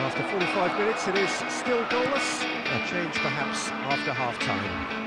After 45 minutes, it is still goalless. A change perhaps after half-time.